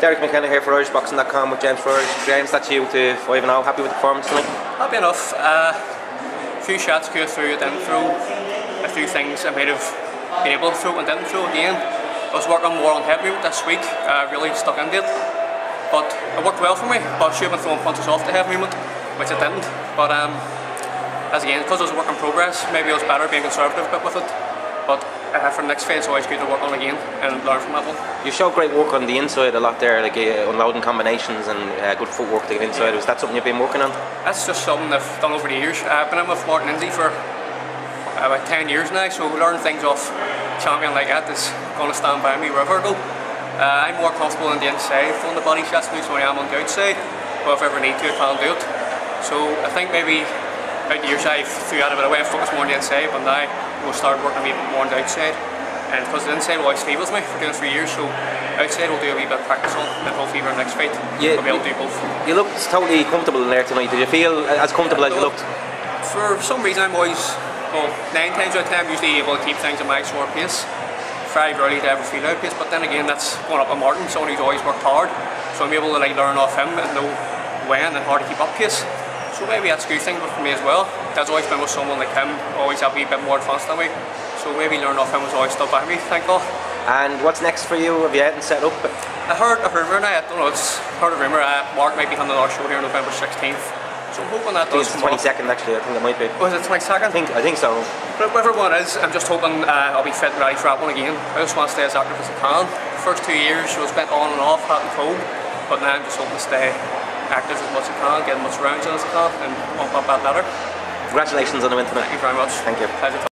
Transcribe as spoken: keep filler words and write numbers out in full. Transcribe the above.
Derek McKenna here for Irish Boxing dot com with James Flores. James, that's you to five and oh. Happy with the performance tonight? Happy enough. Uh, a few shots go through, didn't throw. A few things I might have been able to throw and didn't throw again. I was working more on head movement this week, uh, really stuck into it. But it worked well for me, but I should have been throwing punches off the head movement, which I didn't. But um, as again, because it was a work in progress, maybe it was better being conservative a bit with it. But uh, for the next fight, it's always good to work on again and learn from that one. You showed great work on the inside a lot there, like uh, unloading combinations and uh, good footwork to get inside. Was that something you've been working on? That's just something I've done over the years. I've been in with Martin Lindsay for uh, about ten years now, so learning things off a champion like that is going to stand by me wherever I go. Uh, I'm more comfortable on the inside throwing the body shots moves than I am on the outside, but if I ever need to, I can do it. So I think maybe about the years I've threw out of it away and focused more on the inside, but now we'll start working a wee bit more on the outside. And because the inside will always stay with me for doing three years, so outside we'll do a wee bit of practice on, and hopefully for our next fight yeah, we'll be able to do both. You looked totally comfortable in there tonight. Did you feel as comfortable as you looked? For some reason I'm always, well, nine times out of ten I'm usually able to keep things at my slower pace. Very rarely to ever feel out of pace, but then again that's going up with Martin, someone who's always worked hard, so I'm able to like learn off him and know when and how to keep up pace. So maybe that's a good thing for me as well. That's always been with someone like him, always have a wee bit more advanced than me. So maybe learning off him was always still by me, thank God. And what's next for you? Have you had and set up? I heard a rumour now, I don't know, it's heard a rumour, uh, Mark might be having another show here on November sixteenth. So I'm hoping that does come off. twenty-second actually, I think it might be. Was it twenty-second? I think, I think so. But whatever one is, I'm just hoping uh, I'll be fit and ready for that one again. I just want to stay as active as I can. The first two years I was bent on and off, hot and cold, but now I'm just hoping to stay active as much as I can, get as much rounds in as I can, and bump up that ladder. Congratulations on the win tonight. Thank you very much. Thank you. Pleasure.